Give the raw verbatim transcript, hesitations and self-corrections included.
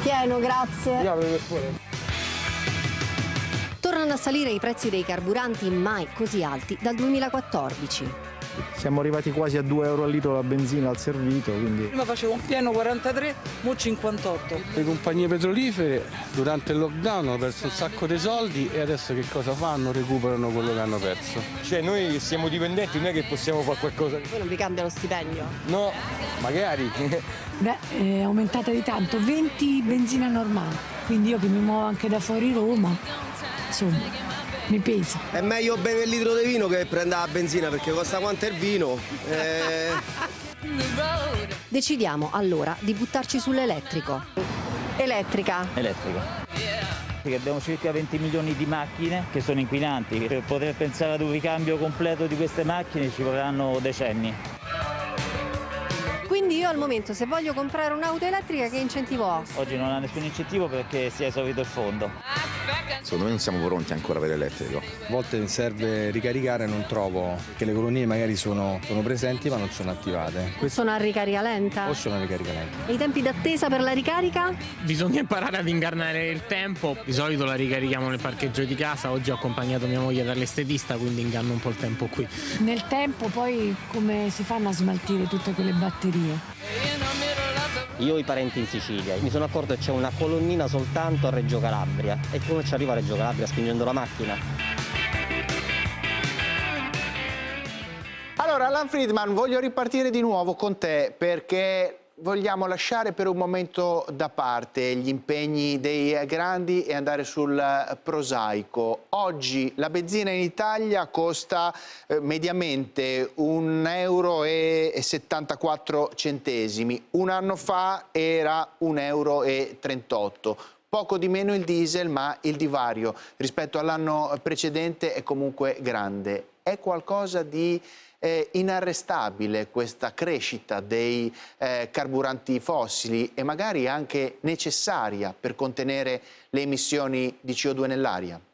Pieno, grazie. Io avevo fuori. Tornano a salire i prezzi dei carburanti mai così alti dal duemilaquattordici. Siamo arrivati quasi a due euro al litro la benzina al servito, quindi... Prima facevo un pieno quarantatré, mo cinquantotto. Le compagnie petrolifere durante il lockdown hanno perso un sacco di soldi e adesso che cosa fanno? Recuperano quello che hanno perso. Cioè noi siamo dipendenti, non è che possiamo fare qualcosa. Poi non vi cambia lo stipendio? No, magari. Beh, è aumentata di tanto, venti benzina normale, quindi io che mi muovo anche da fuori Roma, insomma... mi pesa. È meglio bere il litro di vino che prendere la benzina perché costa quanto il vino. Eh... Decidiamo allora di buttarci sull'elettrico. Elettrica. Elettrica. Perché abbiamo circa venti milioni di macchine che sono inquinanti. Per poter pensare ad un ricambio completo di queste macchine ci vorranno decenni. Quindi io al momento, se voglio comprare un'auto elettrica, che incentivo ho? Oggi non ha nessun incentivo perché si è esaurito il fondo. Secondo me non siamo pronti ancora per l'elettrico. A volte mi serve ricaricare e non trovo, che le colonie magari sono, sono presenti ma non sono attivate. Questo... Sono a ricarica lenta? O sono a ricarica lenta. E i tempi d'attesa per la ricarica? Bisogna imparare ad ingannare il tempo. Di solito la ricarichiamo nel parcheggio di casa. Oggi ho accompagnato mia moglie dall'estetista, quindi inganno un po' il tempo qui. Nel tempo poi come si fanno a smaltire tutte quelle batterie? Io ho i parenti in Sicilia, mi sono accorto che c'è una colonnina soltanto a Reggio Calabria. E come ci arriva a Reggio Calabria spingendo la macchina? Allora, Alan Friedman, voglio ripartire di nuovo con te perché vogliamo lasciare per un momento da parte gli impegni dei grandi e andare sul prosaico. Oggi la benzina in Italia costa eh, mediamente un euro e settantaquattro centesimi. Un anno fa era un euro e trentotto. Poco di meno il diesel, ma il divario rispetto all'anno precedente è comunque grande. È qualcosa di eh, inarrestabile questa crescita dei eh, carburanti fossili e magari anche necessaria per contenere le emissioni di C O due nell'aria?